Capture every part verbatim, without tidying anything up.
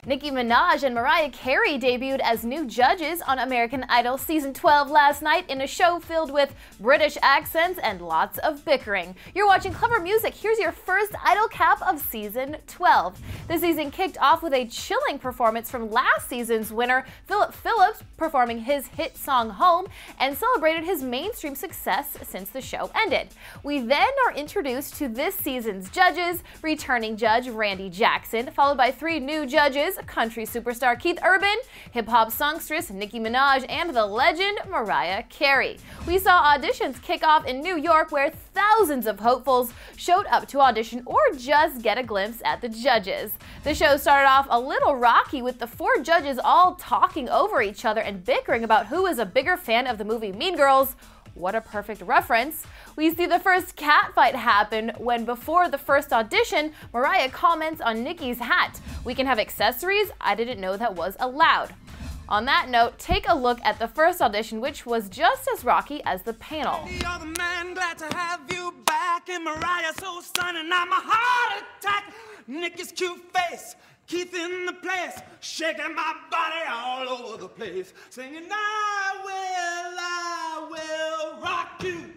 Nicki Minaj and Mariah Carey debuted as new judges on American Idol Season twelve last night in a show filled with British accents and lots of bickering. You're watching Clever Music. Here's your first Idol cap of Season twelve. The season kicked off with a chilling performance from last season's winner, Phillip Phillips, performing his hit song Home, and celebrated his mainstream success since the show ended. We then are introduced to this season's judges, returning judge Randy Jackson, followed by three new judges, country superstar Keith Urban, hip-hop songstress Nicki Minaj, and the legend Mariah Carey. We saw auditions kick off in New York, where thousands of hopefuls showed up to audition or just get a glimpse at the judges. The show started off a little rocky, with the four judges all talking over each other and bickering about who is a bigger fan of the movie Mean Girls. What a perfect reference. We see the first catfight happen when, before the first audition, Mariah comments on Nicki's hat. "We can have accessories? I didn't know that was allowed." On that note, take a look at the first audition, which was just as rocky as the panel. You're the man, glad to have you back. And Mariah so stunning, I'm a heart attack. Nicki's cute face, Keith in the place, shaking my body all over the place, singing I will, I will rock you.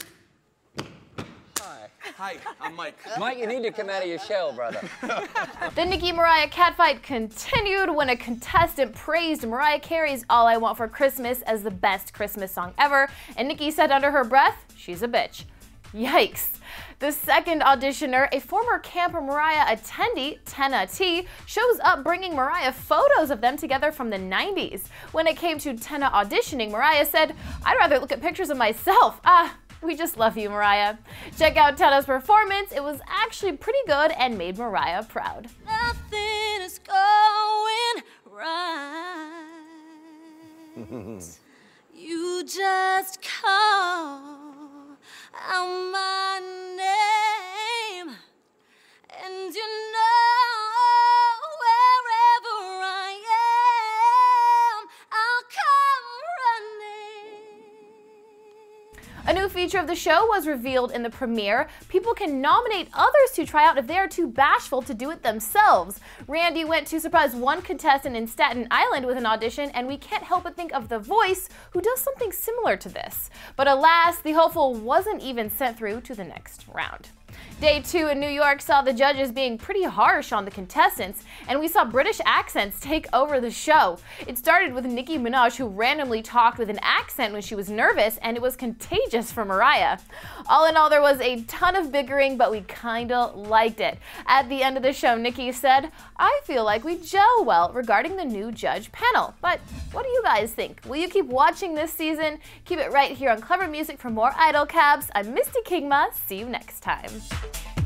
Hi. Hi, I'm Mike. Mike, you need to come out of your shell, brother. The Nicki Mariah catfight continued when a contestant praised Mariah Carey's All I Want for Christmas as the best Christmas song ever, and Nicki said under her breath, "She's a bitch." Yikes. The second auditioner, a former Camp Mariah attendee, Tenna T, shows up bringing Mariah photos of them together from the nineties. When it came to Tenna auditioning, Mariah said, "I'd rather look at pictures of myself. Ah, we just love you, Mariah." Check out Tenna's performance. It was actually pretty good and made Mariah proud. Nothing is going right. You just call out my name, and you know wherever I am, I'll come running. A new feature of the show was revealed in the premiere. People can nominate others to try out if they are too bashful to do it themselves. Randy went to surprise one contestant in Staten Island with an audition, and we can't help but think of The Voice, who does something similar to this. But alas, the hopeful wasn't even sent through to the next round. Day two in New York saw the judges being pretty harsh on the contestants, and we saw British accents take over the show. It started with Nicki Minaj, who randomly talked with an accent when she was nervous, and it was contagious for Mariah. All in all, there was a ton of bickering, but we kinda liked it. At the end of the show, Nicki said, "I feel like we gel well," regarding the new judge panel. But what do you guys think? Will you keep watching this season? Keep it right here on Clever Music for more Idol Cabs. I'm Misty Kingma. See you next time.